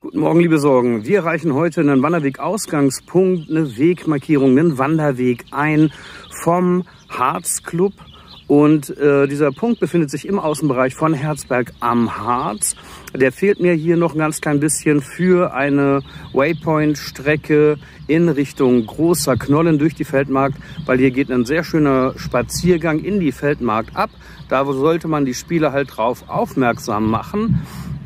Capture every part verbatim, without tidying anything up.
Guten Morgen, liebe Sorgen. Wir erreichen heute einen Wanderweg-Ausgangspunkt, eine Wegmarkierung, einen Wanderweg ein vom Harzclub. Und äh, dieser Punkt befindet sich im Außenbereich von Herzberg am Harz. Der fehlt mir hier noch ein ganz klein bisschen für eine Waypoint-Strecke in Richtung Großer Knollen durch die Feldmark, weil hier geht ein sehr schöner Spaziergang in die Feldmark ab. Da sollte man die Spieler halt drauf aufmerksam machen.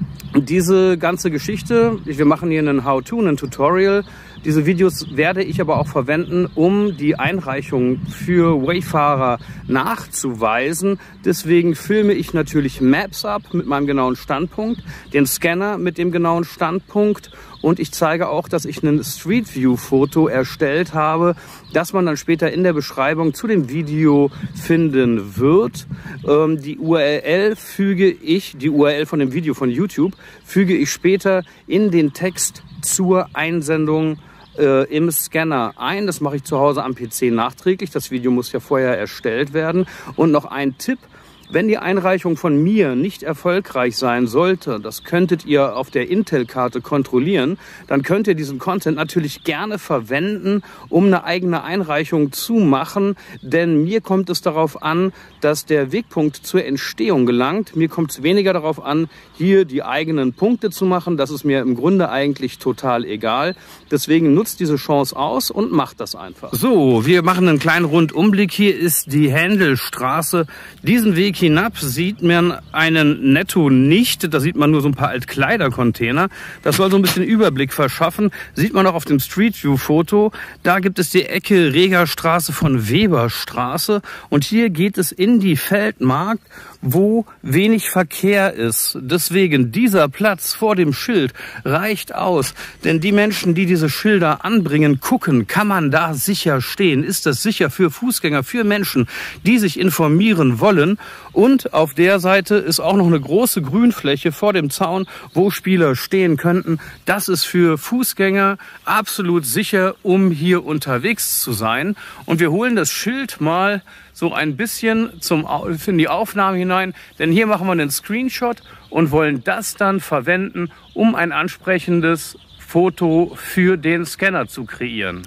Diese ganze Geschichte, wir machen hier einen How-to, ein Tutorial. Diese Videos werde ich aber auch verwenden, um die Einreichung für Wayfahrer nachzuweisen. Deswegen filme ich natürlich Maps ab mit meinem genauen Standpunkt, den Scanner mit dem genauen Standpunkt und ich zeige auch, dass ich ein Street View Foto erstellt habe, das man dann später in der Beschreibung zu dem Video finden wird. Ähm, die U R L füge ich, die U R L von dem Video von YouTube, füge ich später in den Text zur Einsendung äh, im Scanner ein. Das mache ich zu Hause am P C nachträglich. Das Video muss ja vorher erstellt werden. Und noch ein Tipp: Wenn die Einreichung von mir nicht erfolgreich sein sollte, das könntet ihr auf der Intel-Karte kontrollieren, dann könnt ihr diesen Content natürlich gerne verwenden, um eine eigene Einreichung zu machen. Denn mir kommt es darauf an, dass der Wegpunkt zur Entstehung gelangt. Mir kommt es weniger darauf an, hier die eigenen Punkte zu machen. Das ist mir im Grunde eigentlich total egal. Deswegen nutzt diese Chance aus und macht das einfach. So, wir machen einen kleinen Rundumblick. Hier ist die Händelstraße. Diesen Weg hinab sieht man einen Netto nicht. Da sieht man nur so ein paar Altkleidercontainer. Das soll so ein bisschen Überblick verschaffen. Sieht man auch auf dem Street View Foto. Da gibt es die Ecke Regerstraße von Weberstraße. Und hier geht es in die Feldmark, wo wenig Verkehr ist. Deswegen dieser Platz vor dem Schild reicht aus. Denn die Menschen, die diese Schilder anbringen, gucken, kann man da sicher stehen? Ist das sicher für Fußgänger, für Menschen, die sich informieren wollen? Und auf der Seite ist auch noch eine große Grünfläche vor dem Zaun, wo Spieler stehen könnten. Das ist für Fußgänger absolut sicher, um hier unterwegs zu sein. Und wir holen das Schild mal so ein bisschen zum, in die Aufnahme hinein, denn hier machen wir einen Screenshot und wollen das dann verwenden, um ein ansprechendes Foto für den Scanner zu kreieren.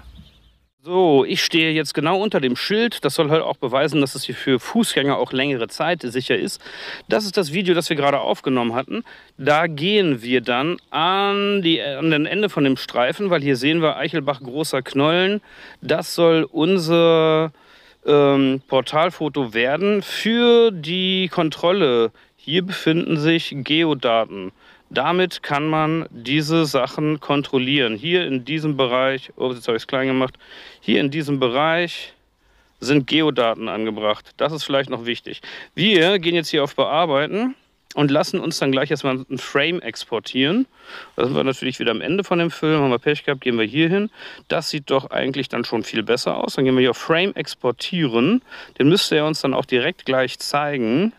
So, ich stehe jetzt genau unter dem Schild. Das soll halt auch beweisen, dass es hier für Fußgänger auch längere Zeit sicher ist. Das ist das Video, das wir gerade aufgenommen hatten. Da gehen wir dann an, die, an den Ende von dem Streifen, weil hier sehen wir Eichelbach Großer Knollen. Das soll unser ähm, Portalfoto werden für die Kontrolle. Hier befinden sich Geodaten. Damit kann man diese Sachen kontrollieren. Hier in diesem Bereich, oh, jetzt habe ich es klein gemacht, hier in diesem Bereich sind Geodaten angebracht. Das ist vielleicht noch wichtig. Wir gehen jetzt hier auf Bearbeiten und lassen uns dann gleich erstmal ein Frame exportieren. Da sind wir natürlich wieder am Ende von dem Film. Haben wir Pech gehabt, gehen wir hier hin. Das sieht doch eigentlich dann schon viel besser aus. Dann gehen wir hier auf Frame exportieren. Den müsste er uns dann auch direkt gleich zeigen.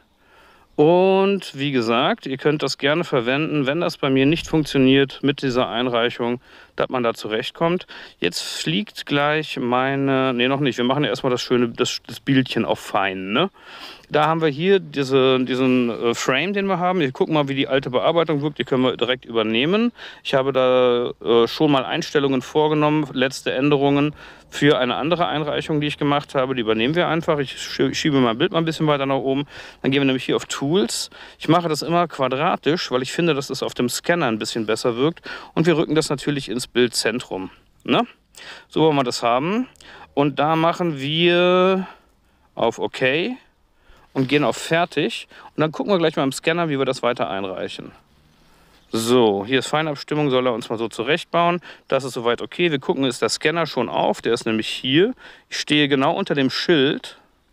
Und wie gesagt, ihr könnt das gerne verwenden, wenn das bei mir nicht funktioniert mit dieser Einreichung, dass man da zurechtkommt. Jetzt fliegt gleich meine, nee noch nicht, wir machen ja erstmal das schöne, das, das Bildchen auf fein, ne? Da haben wir hier diese, diesen äh, Frame, den wir haben. Wir gucken mal, wie die alte Bearbeitung wirkt. Die können wir direkt übernehmen. Ich habe da äh, schon mal Einstellungen vorgenommen, letzte Änderungen für eine andere Einreichung, die ich gemacht habe. Die übernehmen wir einfach. Ich schiebe mein Bild mal ein bisschen weiter nach oben. Dann gehen wir nämlich hier auf Tools. Ich mache das immer quadratisch, weil ich finde, dass es auf dem Scanner ein bisschen besser wirkt. Und wir rücken das natürlich ins Bildzentrum. Ne? So wollen wir das haben. Und da machen wir auf OK. Und gehen auf Fertig. Und dann gucken wir gleich mal im Scanner, wie wir das weiter einreichen. So, hier ist Feinabstimmung, soll er uns mal so zurechtbauen. Das ist soweit okay. Wir gucken, ist der Scanner schon auf. Der ist nämlich hier. Ich stehe genau unter dem Schild.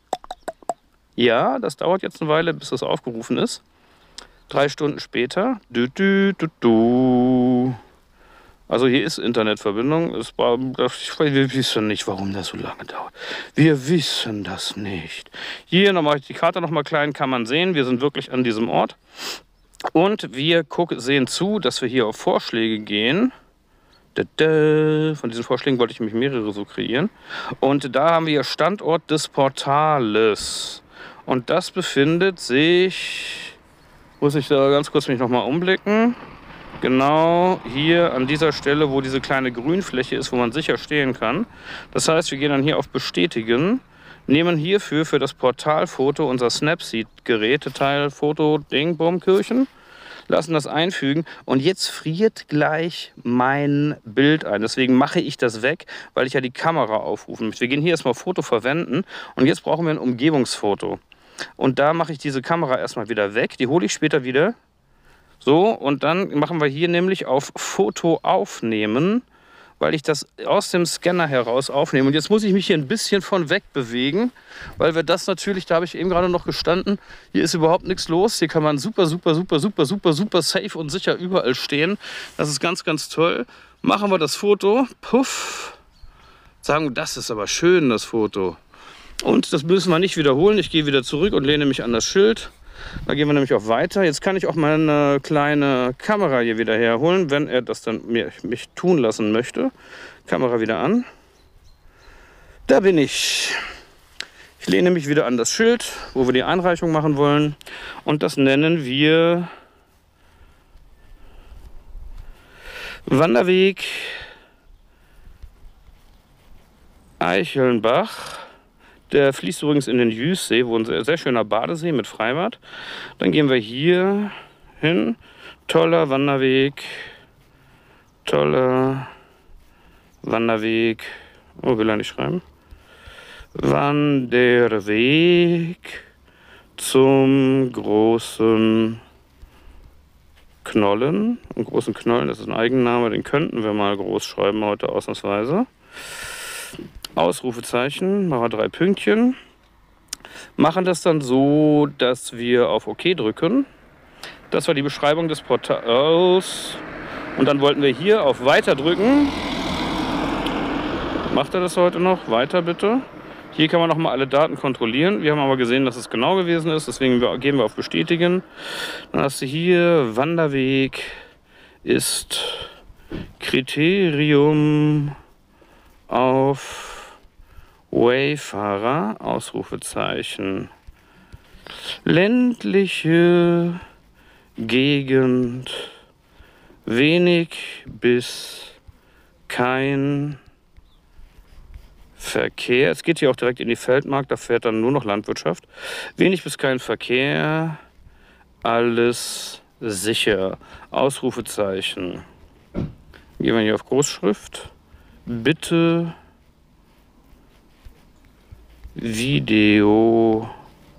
Ja, das dauert jetzt eine Weile, bis das aufgerufen ist. Drei Stunden später. Du, du, du, du. Also hier ist Internetverbindung. Es war, wir wissen nicht, warum das so lange dauert. Wir wissen das nicht. Hier nochmal die Karte noch mal klein, kann man sehen. Wir sind wirklich an diesem Ort. Und wir gucken, sehen zu, dass wir hier auf Vorschläge gehen. Von diesen Vorschlägen wollte ich nämlich mehrere so kreieren. Und da haben wir Standort des Portales. Und das befindet sich, muss ich da ganz kurz mich noch mal umblicken. genau hier an dieser Stelle, wo diese kleine Grünfläche ist, wo man sicher stehen kann. Das heißt, wir gehen dann hier auf Bestätigen, nehmen hierfür für das Portalfoto unser Snapseed-Gerät, Teil Foto Ding Baumkirchen, lassen das einfügen und jetzt friert gleich mein Bild ein. Deswegen mache ich das weg, weil ich ja die Kamera aufrufen möchte. Wir gehen hier erstmal Foto verwenden und jetzt brauchen wir ein Umgebungsfoto. Und da mache ich diese Kamera erstmal wieder weg, die hole ich später wieder. So, und dann machen wir hier nämlich auf Foto aufnehmen, weil ich das aus dem Scanner heraus aufnehme. Und jetzt muss ich mich hier ein bisschen von weg bewegen, weil wir das natürlich, da habe ich eben gerade noch gestanden, hier ist überhaupt nichts los. Hier kann man super, super, super, super, super, super safe und sicher überall stehen. Das ist ganz, ganz toll. Machen wir das Foto. Puff. Sagen, das ist aber schön, das Foto. Und das müssen wir nicht wiederholen. Ich gehe wieder zurück und lehne mich an das Schild. Da gehen wir nämlich auch weiter. Jetzt kann ich auch meine kleine Kamera hier wieder herholen, wenn er das dann mir, mich tun lassen möchte. Kamera wieder an. Da bin ich. Ich lehne mich wieder an das Schild, wo wir die Einreichung machen wollen. Und das nennen wir Wanderweg Eichelnbach. Der fließt übrigens in den Jüßsee, wo ein sehr, sehr schöner Badesee mit Freibad. Dann gehen wir hier hin. Toller Wanderweg. Toller Wanderweg. Oh, will er nicht schreiben? Wanderweg zum großen Knollen. Einen großen Knollen, das ist ein Eigenname, den könnten wir mal groß schreiben heute ausnahmsweise. Ausrufezeichen, machen wir drei Pünktchen. Machen das dann so, dass wir auf OK drücken. Das war die Beschreibung des Portals. Und dann wollten wir hier auf Weiter drücken. Macht er das heute noch? Weiter bitte. Hier kann man nochmal alle Daten kontrollieren. Wir haben aber gesehen, dass es genau gewesen ist. Deswegen gehen wir auf Bestätigen. Dann hast du hier, Wanderweg ist Kriterium auf Wayfahrer, Ausrufezeichen. Ländliche Gegend, wenig bis kein Verkehr. Es geht hier auch direkt in die Feldmark, da fährt dann nur noch Landwirtschaft. Wenig bis kein Verkehr, alles sicher. Ausrufezeichen. Gehen wir hier auf Großschrift. Bitte Video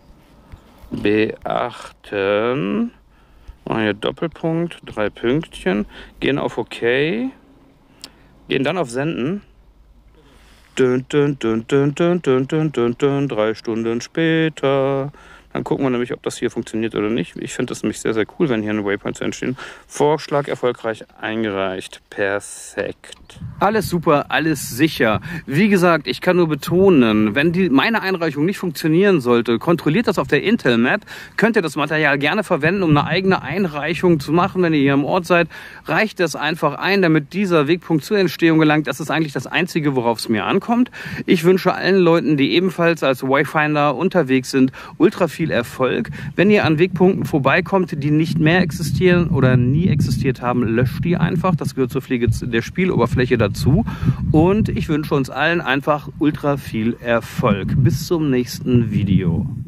beachten. Machen hier Doppelpunkt, drei Pünktchen. Gehen auf OK. Gehen dann auf Senden. Dün, dün, dün, dün, dün, dün, dün, dün, dün. Drei Stunden später. Dann gucken wir nämlich, ob das hier funktioniert oder nicht. Ich finde das nämlich sehr, sehr cool, wenn hier eine Waypoints entstehen. Vorschlag erfolgreich eingereicht. Perfekt. Alles super, alles sicher. Wie gesagt, ich kann nur betonen, wenn die, meine Einreichung nicht funktionieren sollte, kontrolliert das auf der Intel Map. Könnt ihr das Material gerne verwenden, um eine eigene Einreichung zu machen. Wenn ihr hier im Ort seid, reicht das einfach ein, damit dieser Wegpunkt zur Entstehung gelangt. Das ist eigentlich das Einzige, worauf es mir ankommt. Ich wünsche allen Leuten, die ebenfalls als Wayfinder unterwegs sind, ultra viel Erfolg. Wenn ihr an Wegpunkten vorbeikommt, die nicht mehr existieren oder nie existiert haben, löscht die einfach. Das gehört zur Pflege der Spieloberfläche dazu. Und ich wünsche uns allen einfach ultra viel Erfolg. Bis zum nächsten Video.